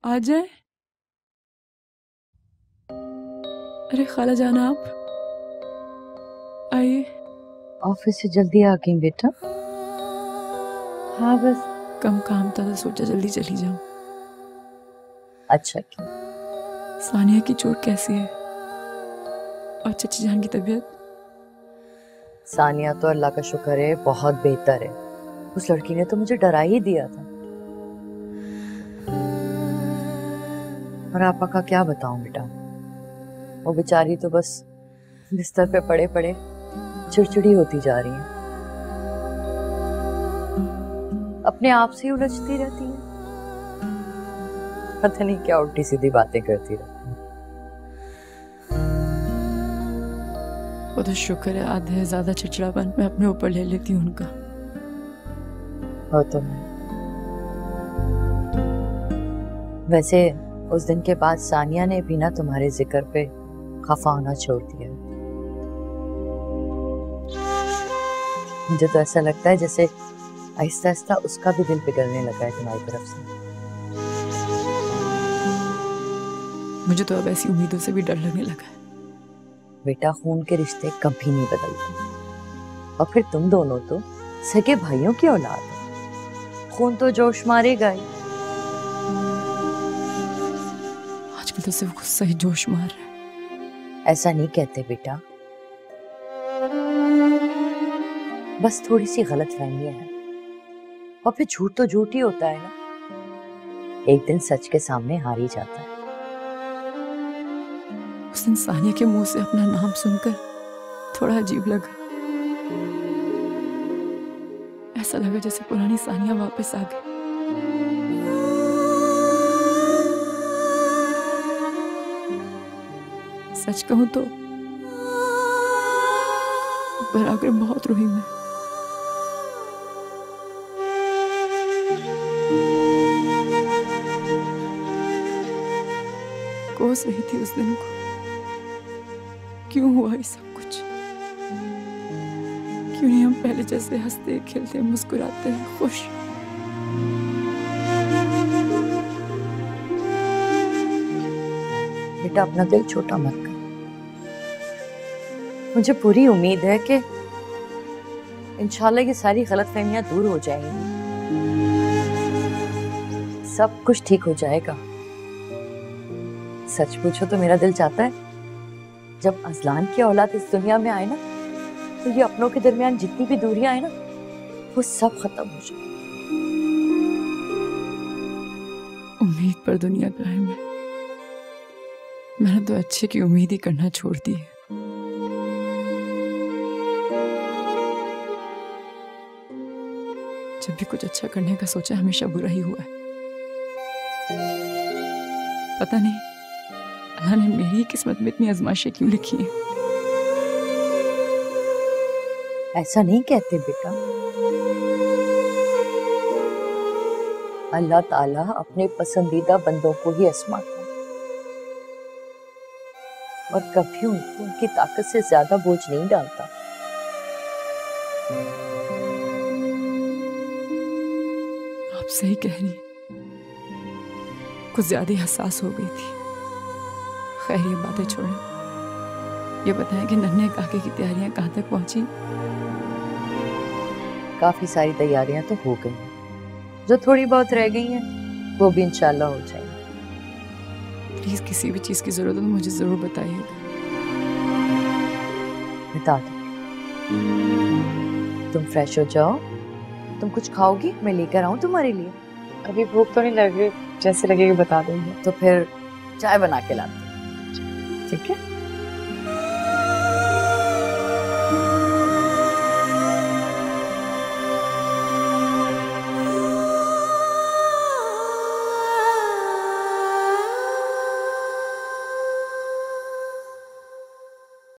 आ जाए। अरे खाला जाना आप आइए। ऑफिस से जल्दी आ गई बेटा? हाँ बस कम काम था तो सोचा जल्दी चली जाऊं। अच्छा क्यों? सानिया की चोट कैसी है और चची जान की तबीयत? सानिया तो अल्लाह का शुक्र है बहुत बेहतर है। उस लड़की ने तो मुझे डरा ही दिया था। और आपा का क्या बताऊं बेटा, वो बेचारी तो बस बिस्तर पे पड़े पड़े चिड़चिड़ी होती जा रही है, अपने आप से ही उलझती रहती है, पता नहीं क्या उल्टी सीधी बातें करती रहती है। वो तो शुक्र है आधे ज्यादा चिड़चिड़ापन मैं अपने ऊपर ले लेती हूँ उनका। हो तो वैसे उस दिन के बाद सानिया ने भी ना तुम्हारे जिक्र पे खफा होना छोड़ दिया। मुझे तो ऐसा लगता है जैसे आहिस्ता आहिस्ता उसका भी दिल पिघलने लगा है तुम्हारी तरफ से। मुझे तो अब ऐसी उम्मीदों से भी डर लगने लगा है। बेटा खून के रिश्ते कभी नहीं बदलते, और फिर तुम दोनों तो सगे भाइयों की औलाद हो, खून तो जोश मारेगा ही। आजकल तो सिर्फ गुस्सा ही जोश मार रहा है। ऐसा नहीं कहते बेटा, बस थोड़ी सी गलतफहमियां हैं, और फिर झूठ तो झूठ ही होता है ना, एक दिन सच के सामने हार ही जाता है। उस दिन सानिया के मुंह से अपना नाम सुनकर थोड़ा अजीब लगा। ऐसा लगा जैसे पुरानी सानिया वापस आ गई। सच कहूं तो बराबर बहुत रोई मैं। कोस रही थी उस दिन को, क्यों हुआ ये सब कुछ? क्यों नहीं हम पहले जैसे हंसते खेलते मुस्कुराते खुश? बेटा अपना दिल छोटा मत कर, मुझे पूरी उम्मीद है कि इंशाल्लाह ये सारी गलतफहमियां दूर हो जाएंगी, सब कुछ ठीक हो जाएगा। सच पूछो तो मेरा दिल चाहता है जब अजलान की औलाद इस दुनिया में आए ना, तो ये अपनों के दरमियान जितनी भी दूरियां आए ना, वो सब खत्म हो जाए। उम्मीद पर दुनिया कायम है। मैंने तो अच्छे की उम्मीद ही करना छोड़ दी है। जब भी कुछ अच्छा करने का सोचा हमेशा बुरा ही हुआ है। पता नहीं अल्लाह ने मेरी किस्मत में इतनी आजमाइशें क्यों लिखी हैं। ऐसा नहीं कहते बेटा, अल्लाह ताला अपने पसंदीदा बंदों को ही आजमाता है, और कभी उनको उनकी ताकत से ज्यादा बोझ नहीं डालता। आप सही कह रही हैं, कुछ ज्यादा ही हसास हो गई थी। खैर ये बातें छोड़ें, ये बताएं कि नन्हे काके की तैयारियां कहाँ तक पहुंची? काफी सारी तैयारियां तो हो गई हैं, जो थोड़ी बहुत रह गई हैं वो भी इंशाल्लाह हो जाएंगी। प्लीज किसी भी चीज की जरूरत हो तो मुझे जरूर बताइएगा। बता दो। तुम फ्रेश हो जाओ, तुम कुछ खाओगी? मैं लेकर आऊं तुम्हारे लिए? अभी भूख तो नहीं लग रही, जैसे लगेगी बता दूंगी। तो फिर चाय बना के लाती हूं, ठीक है?